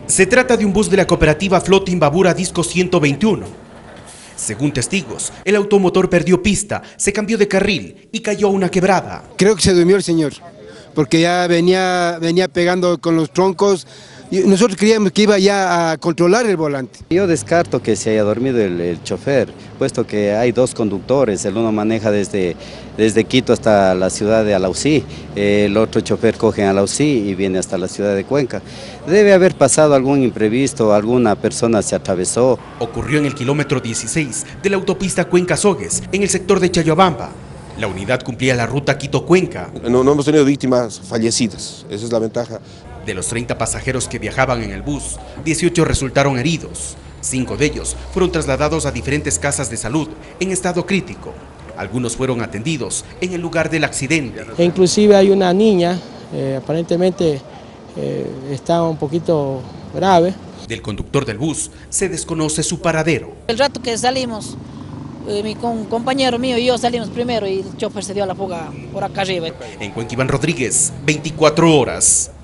Se trata de un bus de la cooperativa Flota Imbabura Disco 121. Según testigos, el automotor perdió pista, se cambió de carril y cayó a una quebrada. Creo que se durmió el señor, porque ya venía pegando con los troncos. Y nosotros creíamos que iba ya a controlar el volante. Yo descarto que se haya dormido el chofer, puesto que hay dos conductores, el uno maneja desde Quito hasta la ciudad de Alausí, el otro chofer coge a Alausí y viene hasta la ciudad de Cuenca. Debe haber pasado algún imprevisto, alguna persona se atravesó. Ocurrió en el kilómetro 16 de la autopista Cuenca-Sogues, en el sector de Chayabamba. La unidad cumplía la ruta Quito-Cuenca. No hemos tenido víctimas fallecidas, esa es la ventaja. De los 30 pasajeros que viajaban en el bus, 18 resultaron heridos. 5 de ellos fueron trasladados a diferentes casas de salud en estado crítico. Algunos fueron atendidos en el lugar del accidente. Inclusive hay una niña, aparentemente está un poquito grave. Del conductor del bus se desconoce su paradero. El rato que salimos, un compañero mío y yo salimos primero y el chofer se dio a la fuga por acá arriba. En Cuenca, Iván Rodríguez, 24 horas.